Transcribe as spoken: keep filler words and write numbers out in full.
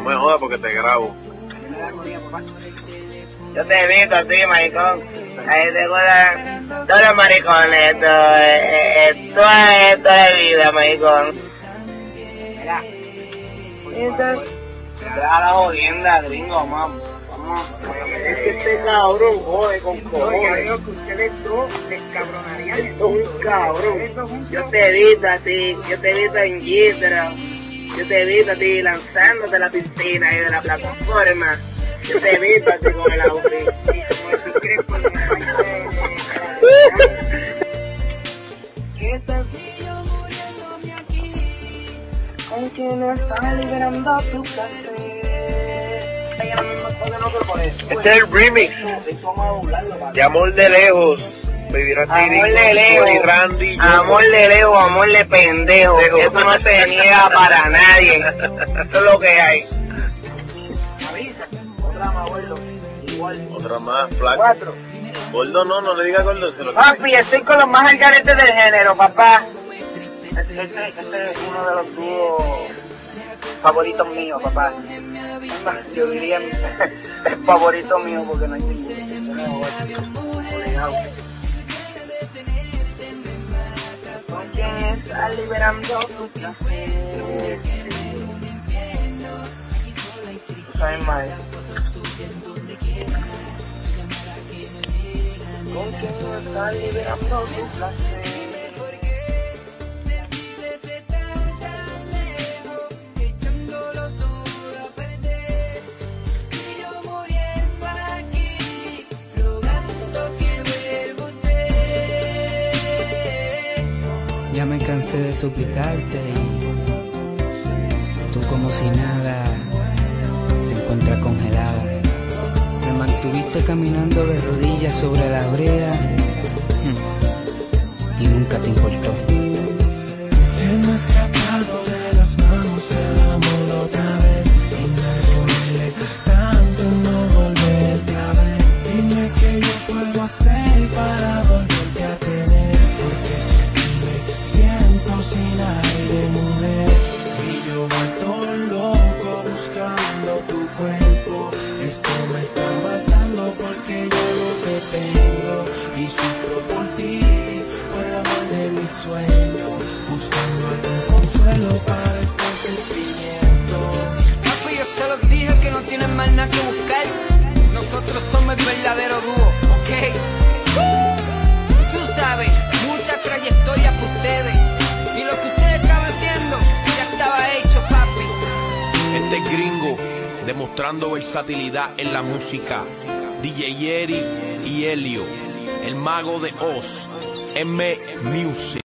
me jodas porque te grabo. Yo te he visto a ti, maricón. Ahí te acuerdas todos los maricones. Esto es esto es toda la vida, maricón. Mira. Deja la jodienda, gringo, mamá. Es que este cabrón jode con cojones. Yo digo que ustedes dos les cabronarían. Esto es un cabrón. Yo te he visto a ti, yo te he visto en Gitra. Yo te he visto a ti lanzándote a la piscina y de la plataforma. Yo te he visto a ti con el outfit. ¿Qué estás? ¿Con quién estás liberando tu placer? Este es el remix de Amor de Lejos. Vivir así, amor de lejos, Randy, amor de lejos, amor de pendejo. Eso no se niega para nadie. Eso es lo que hay. Otra más, gordo. Igual. Otra más, flaco. Cuatro. Gordo no, no le diga gordo. Se lo Papi, estoy con los más algaretes del género, papá. Este, este, este es uno de los dúos favoritos míos, papá. Yo diría el favorito mío porque no hay ninguno. ¿Con quién estás liberando tu placer? Tú sabes más. ¿Con quién estás liberando tu placer? Ya me cansé de suplicarte y tú como si nada te encuentras congelada. Me mantuviste caminando de rodillas sobre la brea y nunca te importó. Se me ha escapado de las manos el amor otra vez y me duele tanto no volverte a ver. Dime qué yo puedo hacer para volverte a tener, porque sé siento sin aire, mujer, y yo vuelto loco buscando tu cuerpo. Esto me está matando porque yo no te tengo y sufro por ti, por el amor de mis sueños, buscando algún consuelo para este sentimiento. Papi, yo se los dije que no tienen más nada que buscar. Nosotros somos el verdadero dúo, ¿ok? Tú sabes, mucha trayectoria para ustedes. Y lo que ustedes estaban haciendo ya estaba hecho, papi. Este es Gringo, demostrando versatilidad en la música. D J Yeri y Helio, el mago de Oz, M Music.